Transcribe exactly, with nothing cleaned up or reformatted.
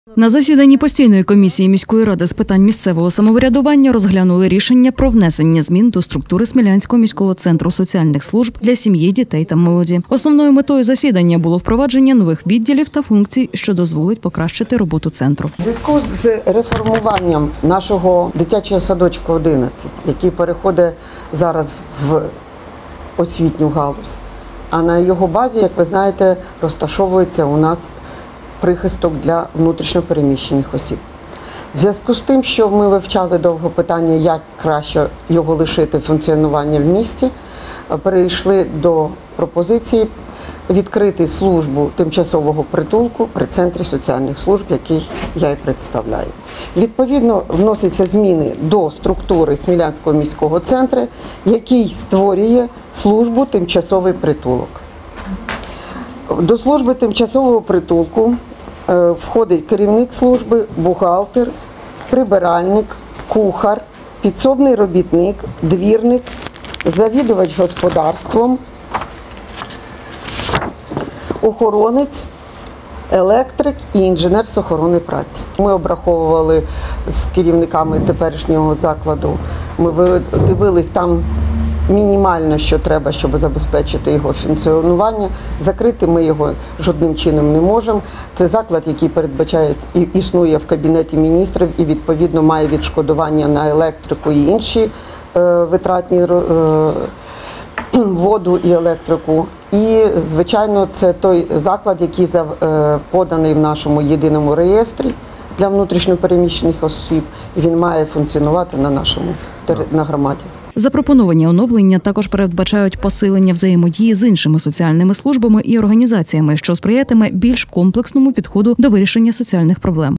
На засіданні постійної комісії міської ради з питань місцевого самоврядування розглянули рішення про внесення змін до структури Смілянського міського центру соціальних служб для сім'ї, дітей та молоді. Основною метою засідання було впровадження нових відділів та функцій, що дозволить покращити роботу центру. У зв'язку з реформуванням нашого дитячого садочка одинадцять, який переходить зараз в освітню галузь, а на його базі, як ви знаєте, розташовується у нас прихисток для внутрішньопереміщених осіб. В зв'язку з тим, що ми вивчали довго питання, як краще його лишити функціонування в місті, перейшли до пропозиції відкрити службу тимчасового притулку при Центрі соціальних служб, який я і представляю. Відповідно, вносяться зміни до структури Смілянського міського центру, який створює службу тимчасовий притулок. До служби тимчасового притулку е, входить керівник служби, бухгалтер, прибиральник, кухар, підсобний робітник, двірник, завідувач господарством, охоронець, електрик і інженер з охорони праці. Ми обраховували з керівниками теперішнього закладу, ми дивились там мінімально, що треба, щоб забезпечити його функціонування. Закрити ми його жодним чином не можемо. Це заклад, який передбачає і існує в Кабінеті міністрів і, відповідно, має відшкодування на електрику і інші е, витратні е, воду і електрику. І, звичайно, це той заклад, який е, поданий в нашому єдиному реєстрі для внутрішньопереміщених осіб. Він має функціонувати на нашому на громаді. Запропоновані оновлення також передбачають посилення взаємодії з іншими соціальними службами і організаціями, що сприятиме більш комплексному підходу до вирішення соціальних проблем.